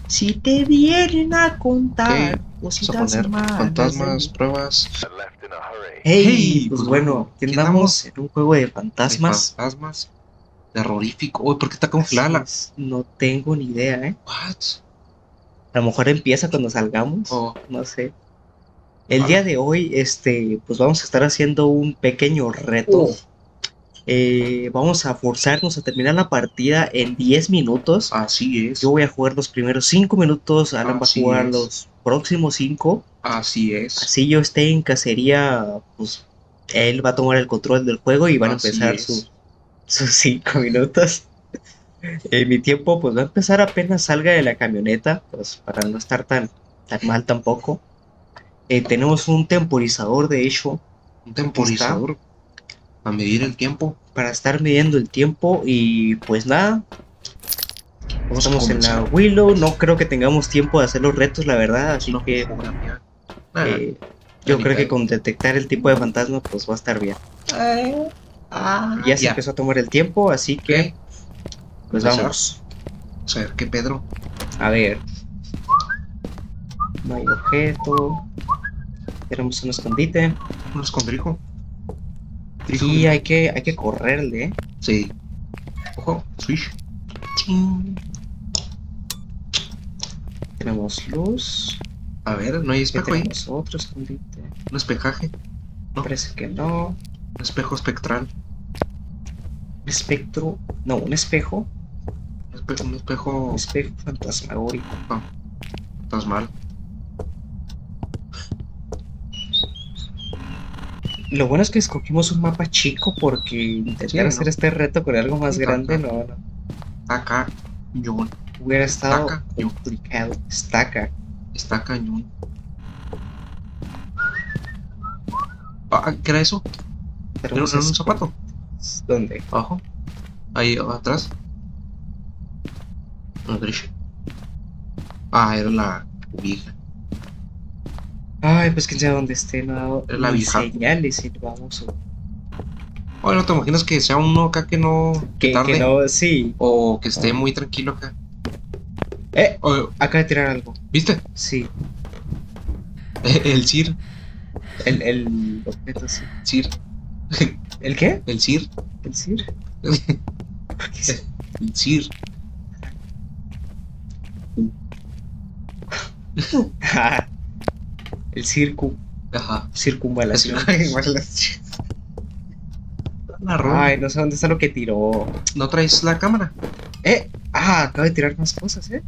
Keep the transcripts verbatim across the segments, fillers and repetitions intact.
Si te vienen a ¿Qué? contar Vamos a cositas poner malas de fantasmas, mí. pruebas. Hey, Hey, pues pues bueno, bueno, aquí aquí andamos andamos en un juego de de fantasmas. fantasmas, terrorífico. Uy, ¿por qué está Así congelada la...? es, no tengo ni idea, ¿eh? What? A lo mejor empieza cuando salgamos, Oh, no sé. El día ala. de hoy, este, pues vamos a estar haciendo un pequeño reto. Oh, Eh, vamos a forzarnos a terminar la partida en diez minutos. así Yo es, voy a jugar los primeros cinco minutos, Alan va a así jugar es, los próximos cinco. así es, Así yo esté en cacería, pues él va a tomar el control del juego y van a así empezar sus es. sus cinco minutos. Eh, mi tiempo pues va a empezar apenas salga de la camioneta, pues para no estar tan, tan mal tampoco. Eh, tenemos un temporizador, de hecho, Un aquí está, temporizador a medir el tiempo. para estar midiendo el tiempo y pues nada, Vamos a estamos en la comenzar. Willow, no creo que tengamos tiempo de hacer los retos, la verdad, así Una que fotografía. Nah, eh, ya yo ni creo que pedo. con detectar el tipo de fantasma pues va a estar bien. Eh, ah, Ya se ya. empezó a tomar el tiempo, así que Ok, pues empezar. vamos. Vamos a ver qué Pedro. A ver, no hay objeto, tenemos un escondite. Un escondrijo. Dijo, Aquí dijo. hay que, hay que correrle, ¿eh? Sí. Ojo, switch. Ching. Tenemos luz. A ver, no hay Ya espejo ahí. tenemos otro escondite. Un espejaje. No, Parece que no. un espejo espectral. Un espectro. No, un espejo. Un, espe- un Un espejo espejo fantasmagórico. fantasmal. Lo bueno es que escogimos un mapa chico porque intentar Sí, hacer ¿no? este reto con algo más Sí, grande taca. no, no. Está acá. Cañón. Hubiera estado Está cañón. complicado. Estaca. Está cañón. Ah, ¿qué era eso? ¿Era, Tenemos era un escondites. zapato? ¿Dónde? Abajo. Ahí atrás. A la derecha. Ah, era la vieja. Ay, pues quién sabe dónde esté. No ha dado Era la ni vieja. señales y vamos. Oye, ¿no te imaginas que sea uno acá que no... que Que, que tarde? no, sí. O que esté Ah. muy tranquilo acá. Eh, Oye, acaba de tirar algo. ¿viste? Sí. El Sir. El, el objeto, sí. Sir. ¿El qué? El Sir. ¿El Sir? ¿Por qué es- El Sir. Ah, el circu, Ajá. circunvalación. La rola. Ay, no sé dónde está lo que tiró. ¿No traes la cámara? Eh, ah, acaba de tirar más cosas, eh.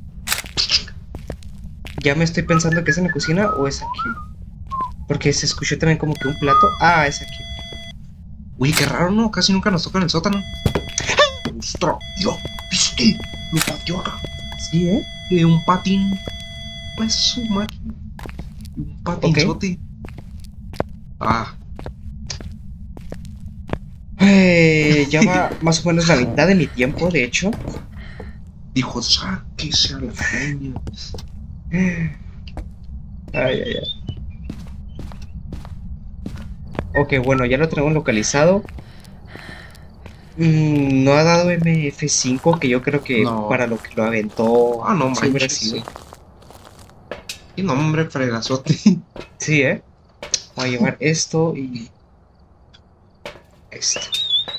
Ya me estoy pensando que es en la cocina o es aquí. Porque se escuchó también como que un plato. Ah, es aquí. Uy, qué raro, ¿no? Casi nunca nos toca en el sótano. ¡Ostras! ¡Dios! ¿Viste? Lo pateó acá. Sí, eh. De un patín. Pues su máquina. Un patinzote. Ah, Eh, ya va más o menos la mitad de mi tiempo, de hecho. dijo, sáquese a la caña. Ay, ay, ay. Ok, bueno, ya lo tenemos localizado. Mm, no ha dado M F cinco, que yo creo que No. para lo que lo aventó Ah, no, sí hubiera manches, sido. sí. Y no, hombre, fregazote. Sí, ¿eh? Voy a llevar esto y esto.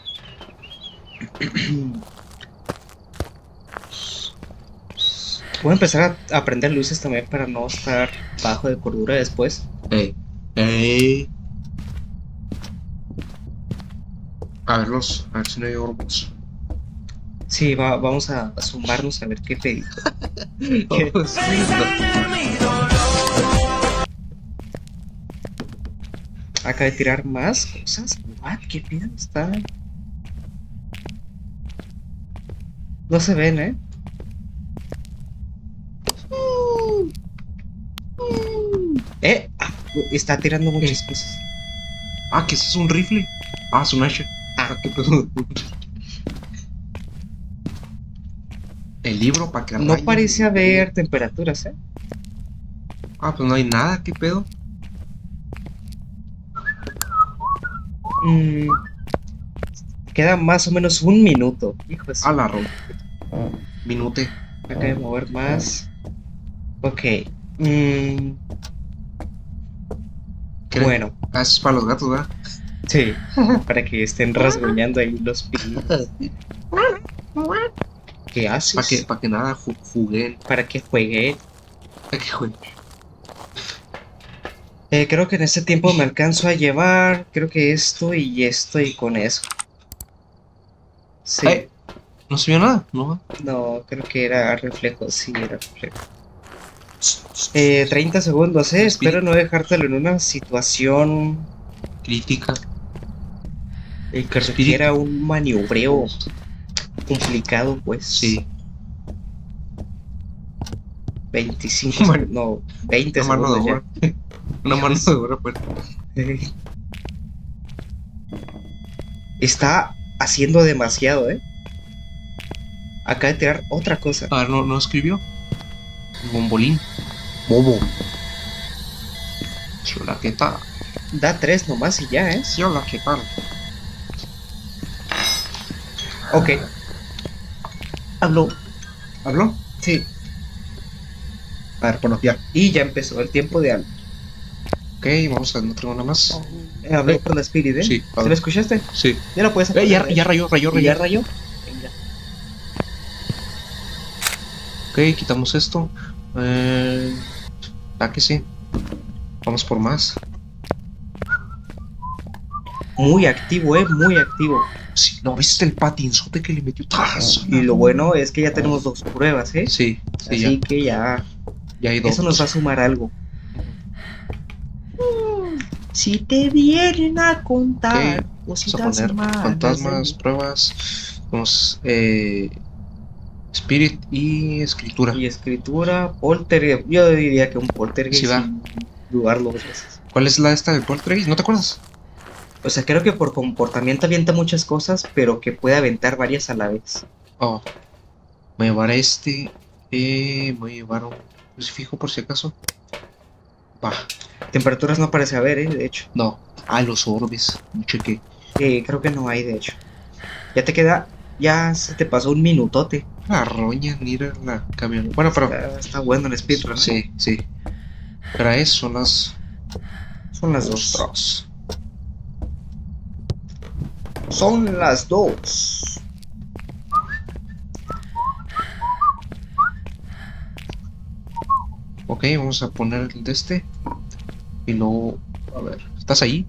Voy a empezar a, a prender luces también para no estar bajo de cordura después. Ey, ey. A verlos, a ver si no hay orbos. Sí, va- vamos a, a sumarnos a ver qué pedito. ¿Qué? Oh, sí, Acaba de tirar más cosas. What? ¿Qué pedo está? No se ven, ¿eh? ¿Eh? Ah, está tirando muchas cosas. Ah, que ese es un rifle. Ah, es un hacha. Ah, qué pedo. El libro para que No rayen. parece haber temperaturas, ¿eh? Ah, pues no hay nada, qué pedo. Mm, queda más o menos un minuto. Hijo de su- A la ro. Minute. Acá de mover más. Ok. Mm, ¿Qué? bueno, Ah, eso es para los gatos, ¿verdad? sí. Para que estén rasguñando ahí los pilinos. ¿Qué haces? Para que, pa que nada ju jugueen. Para que juegue. Para que jueguen. Eh, creo que en este tiempo me alcanzo a llevar. Creo que esto y esto y con eso. Sí. Ay, no se vio nada, ¿no? No, creo que era reflejo. Sí, era reflejo. Eh, treinta segundos, eh. Espero no dejártelo en una situación Crítica. eh, que requiera un maniobreo complicado, pues. Sí. veinticinco Man- segundos, no, veinte Una mano de segundos obra. Una mano de obra, pues. ya. Está haciendo demasiado, eh. Acaba de tirar otra cosa. A ver, no, no escribió. Bombolín. Bobo. Sí, hola, ¿qué tal? Da tres nomás y ya, eh. Sí, hola, ¿qué tal? Ok. Habló. ¿Habló? Sí. A ver, bueno, ya. Y ya empezó el tiempo de algo. Ok, vamos a no tengo nada más. Eh, habló por la Spirit, eh. Sí, ¿Se lo escuchaste? Sí. Ya lo puedes Eh, ya, apagar, ya rayó, rayó, ¿Y rayó. ya rayó? Venga. Ok, quitamos esto. Eh, ah, que sí. Vamos por más. Muy activo, eh. Muy activo. Sí, no, ¿viste el patinzote que le metió? ¡Tas! Y lo bueno es que ya tenemos dos pruebas, eh. Sí, sí, Así ya. que ya. Ya hay dos. Eso nos va a sumar algo. Si te vienen a contar Ok, cositas Vamos a poner malas fantasmas, de- pruebas. Vamos, eh, Spirit y escritura. Y escritura, poltergeist. Yo diría que un poltergeist Sí, va. sin dudarlo dos veces. ¿Cuál es la esta del Poltergeist? ¿No te acuerdas? O sea, creo que por comportamiento avienta muchas cosas, pero que puede aventar varias a la vez. Oh, voy a llevar este. Eh, voy a llevar un crucifijo por si acaso. Va, Temperaturas no parece haber, eh, de hecho. no. Ah, los orbes. Un cheque. Eh, creo que no hay, de hecho. Ya te queda. Ya se te pasó un minutote. La roña, mira la camión. Bueno, pero. Está, está bueno el speedrun, ¿no? Sí, sí. Pero eso son las. Son las dos. Ostras. Son las dos. Ok, vamos a poner el de este. Y luego. A ver, ¿estás ahí?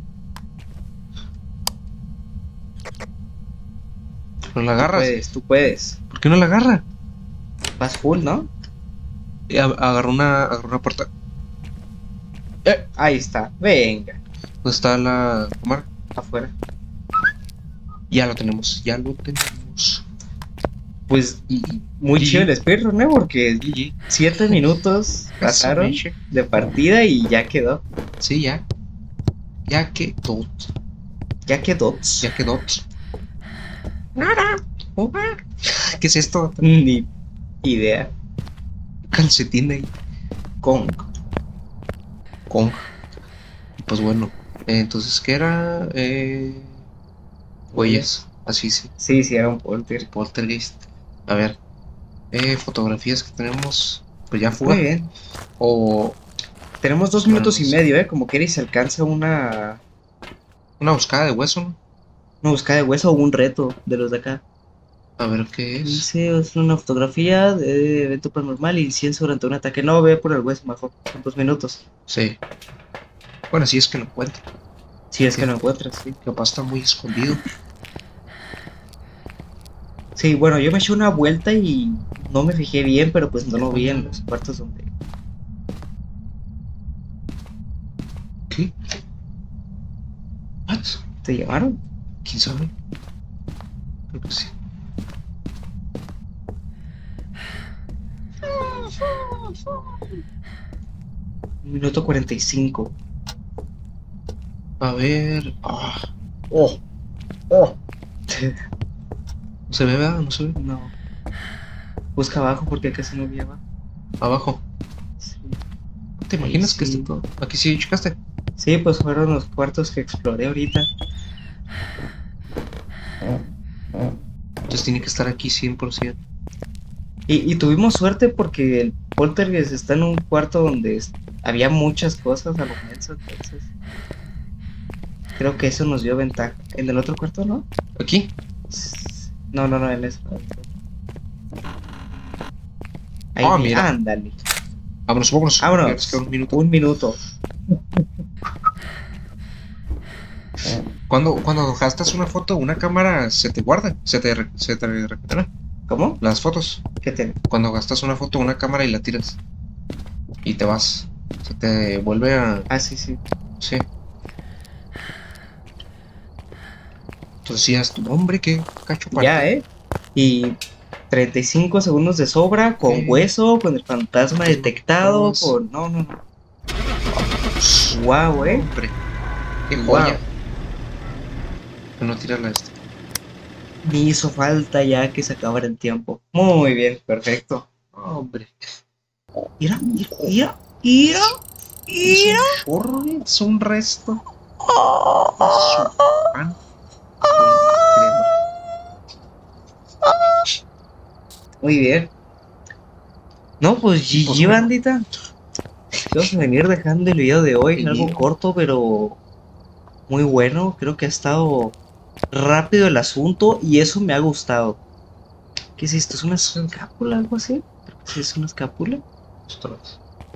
¿No la Tú agarras? puedes, tú puedes. ¿Por qué no la agarra? Vas full, ¿no? Eh, ag- Agarró una, agarró una puerta. Eh, ahí está. Venga. ¿Dónde está la cámara? Afuera. Ya lo tenemos, ya lo tenemos. Pues Y, y- muy y- chido el speedrun, ¿eh? Porque y- siete minutos pasaron y- de partida y ya quedó. Sí, ya. Ya quedó. Ya quedó. Ya quedó. ¿Qué es esto? Ni idea. Calcetín ahí. Kong. Kong. Pues bueno. eh, entonces, ¿qué era? Eh, huellas. Así sí. Sí, sí, era un polter. Poltergeist. A ver. Eh, fotografías que tenemos. Pues ya Muy fue. bien. O Tenemos dos Bueno, minutos y pues- medio, ¿eh? Como quiera y se alcanza una, una buscada de hueso, ¿no? una búsqueda de hueso o un reto de los de acá. A ver qué es. Dice, es una fotografía de evento paranormal y incienso durante un ataque. No, ve por el hueso mejor. Son dos minutos. Sí. Bueno, si es que lo encuentro. Si es que lo encuentras, sí. Capaz está muy escondido. Sí, bueno, yo me eché una vuelta y no me fijé bien, pero pues no lo vi en los cuartos donde... ¿Qué? ¿What? ¿Te llamaron? ¿Quién sabe? Creo que sí. Minuto cuarenta y cinco. A ver. Ah, Oh, oh. ¿no se ve, verdad? No se ve. No. Busca abajo porque casi no vi abajo. Abajo. Sí. ¿Te imaginas Sí. que esté todo? Aquí sí checaste. Sí, pues fueron los cuartos que exploré ahorita. Entonces tiene que estar aquí cien por ciento. Y, y tuvimos suerte porque el poltergeist está en un cuarto donde es- había muchas cosas a lo menso, entonces creo que eso nos dio ventaja. ¿En el otro cuarto no? ¿Aquí? No, no, no, en ese. Ahí, Ah, vi- mira. ándale. Vámonos, vámonos. Vámonos. Ya nos queda un minuto. Un minuto. Cuando, cuando gastas una foto, una cámara se te guarda, se te, re- se te recupera. ¿Cómo? Las fotos. ¿Qué tiene? Cuando gastas una foto, una cámara y la tiras. Y te vas. Se te vuelve a. Ah, sí, sí. Sí. Entonces decías, tu hombre, qué cacho para. Ya, ¿eh? Y treinta y cinco segundos de sobra, con Sí. hueso, con el fantasma detectado, Vamos. con... No, no, no. Guau, ¿eh? Hombre, qué Guau. joya. No tiras la esta. Ni hizo falta ya que se acabara el tiempo. Muy bien, perfecto. Hombre. Mira, mira, mira, mira, Es mira. un chorro, es un resto. Es un pan con crema. Muy bien. No, pues G G, Pues bueno. bandita. Vamos a venir dejando el video de hoy, El algo video. corto, pero muy bueno. Creo que ha estado rápido el asunto y eso me ha gustado. ¿Qué es esto? ¿Es una escápula, algo así? Creo que sí, es una escápula. Ostras.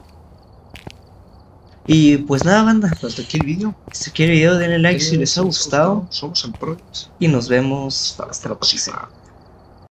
Y pues nada, banda. Hasta aquí el video. Si quieren el video, denle like si les ha gustado. Somos en Proyects. Y nos vemos Hasta la próxima.